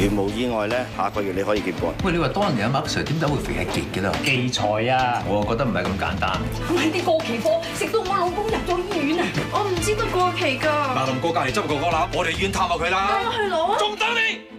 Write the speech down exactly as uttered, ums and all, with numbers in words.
如無意外咧，下個月你可以結婚。 喂，你話當年阿 Mark Sir 點解會肥係結嘅啦？ 忌財啊！ 我覺得唔係咁簡單。 買啲過期貨，食到我老公入咗醫院啊！ 我唔知道過期㗎。 嗱，林哥隔離執個個啦，我哋醫院探下佢啦。 帶我去攞啊！ 仲等你？